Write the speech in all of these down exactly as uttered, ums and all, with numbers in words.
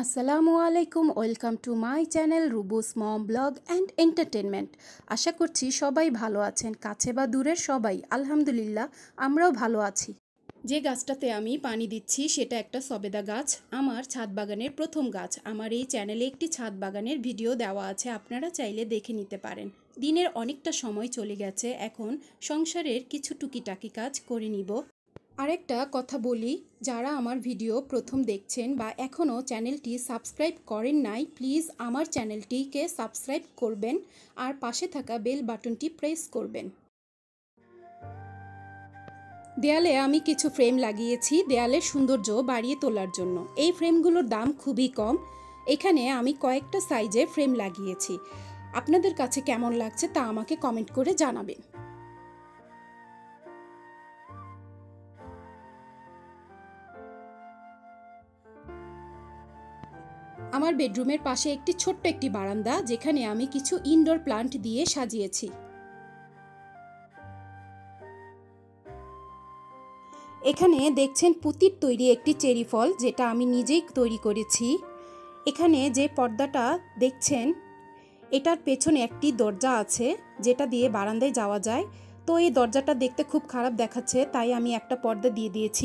আসসালামু আলাইকুম, welcome to my channel Rubus mom blog and entertainment. আশা করছি সবাই ভালো আছেন, কাছে বা দূরের সবাই। আলহামদুলিল্লাহ আমরাও ভালো আছি। যে গাছটাতে আমি পানি দিচ্ছি সেটা একটা সবেদা গাছ, আমার ছাদ বাগানের প্রথম গাছ। আমার এই চ্যানেলে একটি ছাদ বাগানের ভিডিও দেওয়া আছে, আপনারা চাইলে দেখে নিতে পারেন। দিনের অনেকটা সময় চলে গেছে, এখন সংসারের কিছু টুকিটাকি কাজ করে নিব। আরেকটা কথা বলি, যারা আমার ভিডিও প্রথম দেখছেন বা এখনও চ্যানেলটি সাবস্ক্রাইব করেন নাই, প্লিজ আমার চ্যানেলটিকে সাবস্ক্রাইব করবেন আর পাশে থাকা বেল বাটনটি প্রেস করবেন। দেয়ালে আমি কিছু ফ্রেম লাগিয়েছি দেয়ালের সৌন্দর্য বাড়িয়ে তোলার জন্য। এই ফ্রেমগুলোর দাম খুবই কম। এখানে আমি কয়েকটা সাইজের ফ্রেম লাগিয়েছি। আপনাদের কাছে কেমন লাগছে তা আমাকে কমেন্ট করে জানাবেন। আমার বেডরুমের পাশে একটি ছোট্ট একটি বারান্দা, যেখানে আমি কিছু ইনডোর প্লান্ট দিয়ে সাজিয়েছি। এখানে দেখছেন পুতির তৈরি একটি চেরি ফল, যেটা আমি নিজেই তৈরি করেছি। এখানে যে পর্দাটা দেখছেন, এটার পেছনে একটি দরজা আছে যেটা দিয়ে বারান্দায় যাওয়া যায়। তো এই দরজাটা দেখতে খুব খারাপ দেখাচ্ছে, তাই আমি একটা পর্দা দিয়ে দিয়েছি।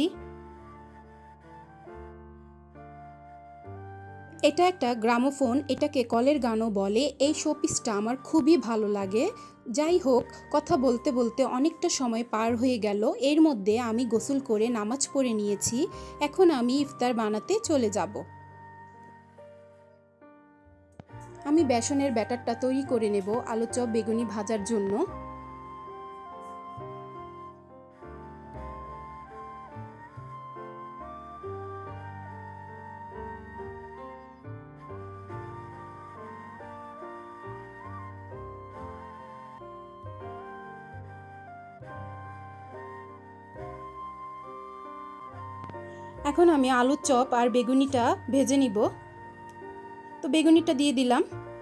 এটা একটা গ্রামোফোন, এটাকে কলের গানও বলে। এই শোপিসটা আমার খুবই ভালো লাগে। যাই হোক, কথা বলতে বলতে অনেকটা সময় পার হয়ে গেল। এর মধ্যে আমি গোসল করে নামাজ পড়ে নিয়েছি। এখন আমি ইফতার বানাতে চলে যাব। আমি বেসনের ব্যাটারটা তৈরি করে নেব আলু চপ বেগুনি ভাজার জন্য। এখন আমি আলুর চপ আর বেগুনিটা ভেজে নিব। তো বেগুনিটা দিয়ে দিলাম।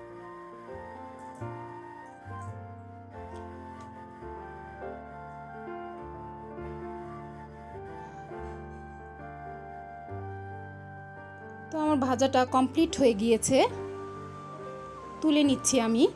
তো আমার ভাজাটা কমপ্লিট হয়ে গিয়েছে, তুলে নিচ্ছি আমি।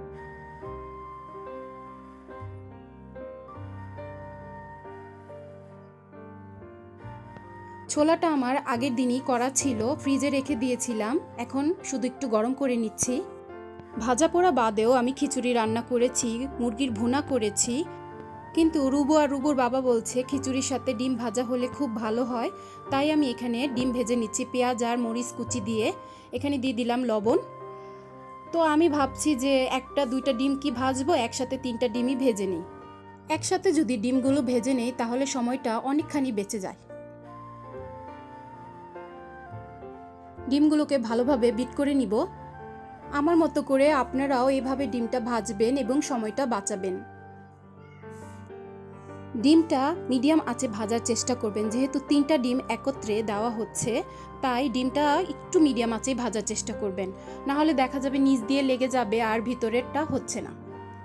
ছোলাটা আমার আগের দিনই করা ছিল, ফ্রিজে রেখে দিয়েছিলাম। এখন শুধু একটু গরম করে নিচ্ছি। ভাজা পোড়া বাদেও আমি খিচুড়ি রান্না করেছি, মুরগির ভুনা করেছি। কিন্তু রুবু আর রুবুর বাবা বলছে খিচুড়ির সাথে ডিম ভাজা হলে খুব ভালো হয়, তাই আমি এখানে ডিম ভেজে নিচ্ছি পেঁয়াজ আর মরিচ কুচি দিয়ে। এখানে দিয়ে দিলাম লবণ। তো আমি ভাবছি যে একটা দুইটা ডিম কি ভাজবো, একসাথে তিনটা ডিমই ভেজে নিই। একসাথে যদি ডিমগুলো ভেজে নেই তাহলে সময়টা অনেকখানি বেঁচে যায়। ডিমগুলোকে ভালোভাবে বিট করে নিব। আমার মতো করে আপনারাও এভাবে ডিমটা ভাজবেন এবং সময়টা বাঁচাবেন। ডিমটা মিডিয়াম আঁচে ভাজার চেষ্টা করবেন, যেহেতু তিনটা ডিম একত্রে দেওয়া হচ্ছে, তাই ডিমটা একটু মিডিয়াম আঁচেই ভাজার চেষ্টা করবেন। না হলে দেখা যাবে নিচ দিয়ে লেগে যাবে আর ভিতরেরটা হচ্ছে না।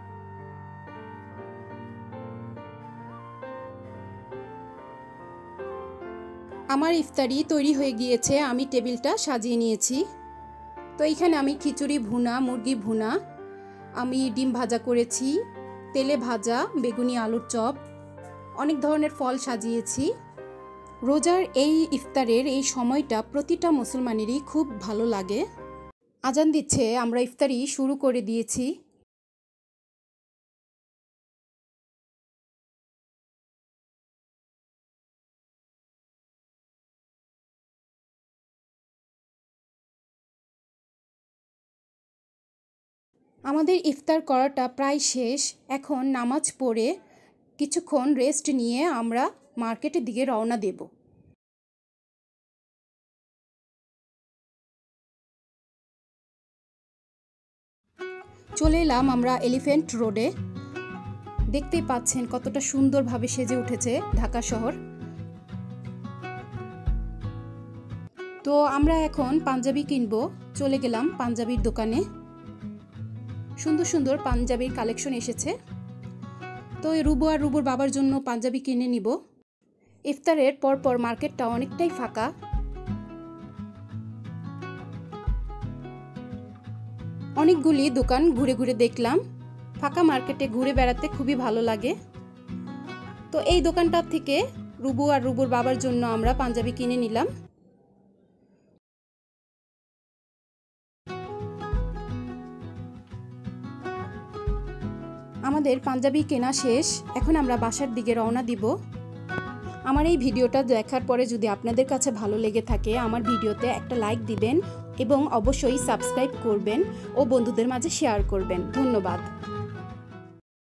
আমার ইফতারি তৈরি হয়ে গিয়েছে, আমি টেবিলটা সাজিয়ে নিয়েছি। তো এইখানে আমি খিচুড়ি ভুনা, মুরগি ভুনা, আমি ডিম ভাজা করেছি, তেলে ভাজা বেগুনি আলুর চপ, অনেক ধরনের ফল সাজিয়েছি। রোজার এই ইফতারের এই সময়টা প্রতিটা মুসলমানেরই খুব ভালো লাগে। আজান দিচ্ছে, আমরা ইফতারি শুরু করে দিয়েছি। আমাদের ইফতার করাটা প্রায় শেষ। এখন নামাজ পড়ে কিছুক্ষণ রেস্ট নিয়ে আমরা মার্কেটের দিকে রওনা দেব। চলে এলাম আমরা এলিফ্যান্ট রোডে। দেখতেই পাচ্ছেন কতটা সুন্দরভাবে সেজে উঠেছে ঢাকা শহর। তো আমরা এখন পাঞ্জাবি কিনবো, চলে গেলাম পাঞ্জাবির দোকানে। সুন্দর সুন্দর পাঞ্জাবির কালেকশন এসেছে। তো এই রুবু আর রুবুর বাবার জন্য পাঞ্জাবি কিনে নিব। ইফতারের পরপর মার্কেটটা অনেকটাই ফাঁকা। অনেকগুলি দোকান ঘুরে ঘুরে দেখলাম। ফাঁকা মার্কেটে ঘুরে বেড়াতে খুবই ভালো লাগে। তো এই দোকানটার থেকে রুবু আর রুবুর বাবার জন্য আমরা পাঞ্জাবি কিনে নিলাম। আমাদের পাঞ্জাবি কেনা শেষ, এখন আমরা বাসার দিকে রওনা দিব। আমার এই ভিডিওটা দেখার পরে যদি আপনাদের কাছে ভালো লেগে থাকে আমার ভিডিওতে একটা লাইক দিবেন এবং অবশ্যই সাবস্ক্রাইব করবেন ও বন্ধুদের মাঝে শেয়ার করবেন। ধন্যবাদ।